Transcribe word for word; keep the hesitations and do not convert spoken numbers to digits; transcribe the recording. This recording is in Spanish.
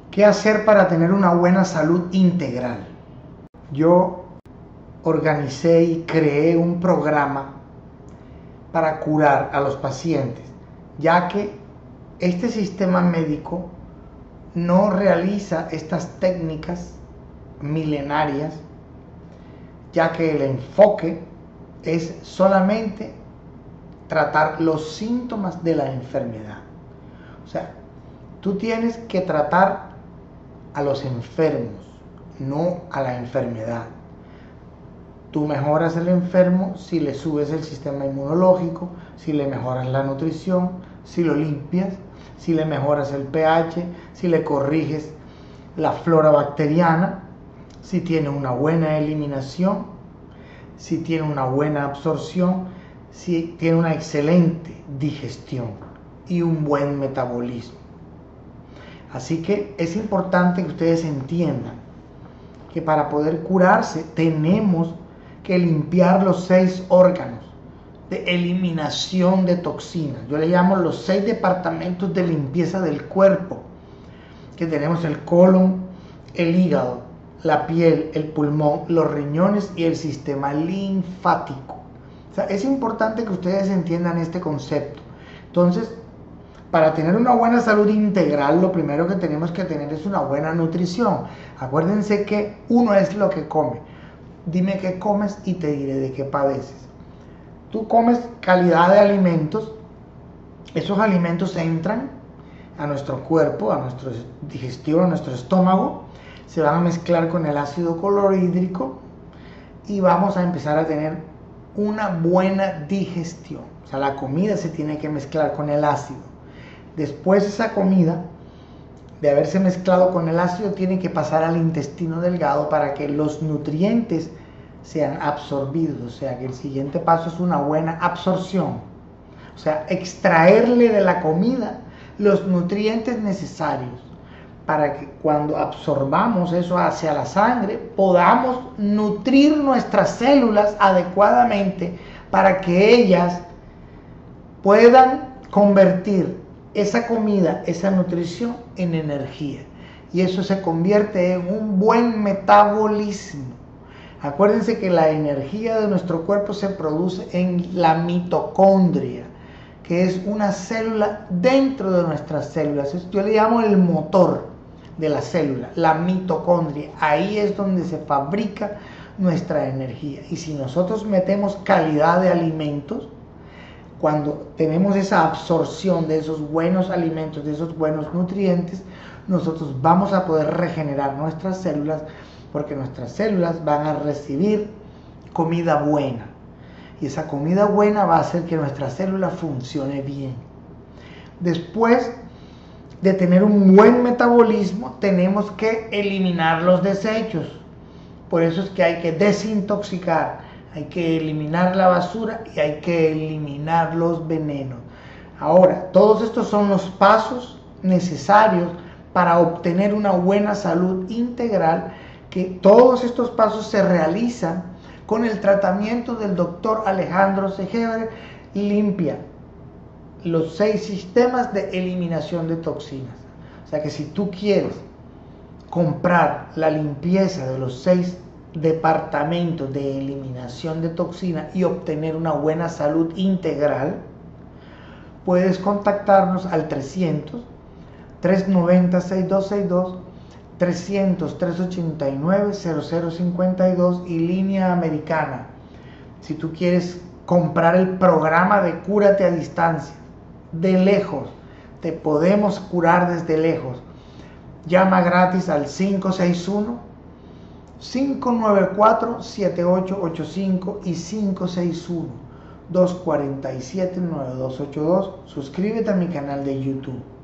¿Qué hacer para tener una buena salud integral? Yo organicé y creé un programa para curar a los pacientes, ya que este sistema médico no realiza estas técnicas milenarias, ya que el enfoque es solamente tratar los síntomas de la enfermedad. O sea, tú tienes que tratar a los enfermos, no a la enfermedad. Tú mejoras el enfermo si le subes el sistema inmunológico, si le mejoras la nutrición, si lo limpias, si le mejoras el pH, si le corriges la flora bacteriana, si tiene una buena eliminación, si tiene una buena absorción, si tiene una excelente digestión y un buen metabolismo. Así que es importante que ustedes entiendan que para poder curarse tenemos que limpiar los seis órganos de eliminación de toxinas. Yo le llamo los seis departamentos de limpieza del cuerpo, que tenemos el colon, el hígado, la piel, el pulmón, los riñones y el sistema linfático. O sea, es importante que ustedes entiendan este concepto. Entonces, para tener una buena salud integral, lo primero que tenemos que tener es una buena nutrición. Acuérdense que uno es lo que come. Dime qué comes y te diré de qué padeces. Tú comes calidad de alimentos. Esos alimentos entran a nuestro cuerpo, a nuestra digestión, a nuestro estómago. Se van a mezclar con el ácido clorhídrico y vamos a empezar a tener una buena digestión. O sea, la comida se tiene que mezclar con el ácido. Después esa comida, de haberse mezclado con el ácido, tiene que pasar al intestino delgado para que los nutrientes sean absorbidos. O sea, que el siguiente paso es una buena absorción. O sea, extraerle de la comida los nutrientes necesarios para que cuando absorbamos eso hacia la sangre, podamos nutrir nuestras células adecuadamente para que ellas puedan convertir esa comida, esa nutrición en energía. Y eso se convierte en un buen metabolismo. Acuérdense que la energía de nuestro cuerpo se produce en la mitocondria, que es una célula dentro de nuestras células. Yo le llamo el motor de la célula, la mitocondria. Ahí es donde se fabrica nuestra energía. Y si nosotros metemos calidad de alimentos, cuando tenemos esa absorción de esos buenos alimentos, de esos buenos nutrientes, nosotros vamos a poder regenerar nuestras células, porque nuestras células van a recibir comida buena. Y esa comida buena va a hacer que nuestra célula funcione bien. Después de tener un buen metabolismo, tenemos que eliminar los desechos. Por eso es que hay que desintoxicar. Hay que eliminar la basura y hay que eliminar los venenos. Ahora, todos estos son los pasos necesarios para obtener una buena salud integral, que todos estos pasos se realizan con el tratamiento del doctor Alejandro Segebre. Limpia los seis sistemas de eliminación de toxinas. O sea que si tú quieres comprar la limpieza de los seis departamentos de eliminación de toxinas y obtener una buena salud integral, puedes contactarnos al trescientos, trescientos noventa, sesenta y dos sesenta y dos, trescientos, trescientos ochenta y nueve, cero cero cincuenta y dos y línea americana. Si tú quieres comprar el programa de Cúrate a Distancia, de lejos, te podemos curar desde lejos. Llama gratis al cinco seis uno, cinco nueve cuatro, siete ocho ocho cinco y cinco seis uno, dos cuatro siete, nueve dos ocho dos. Suscríbete a mi canal de YouTube.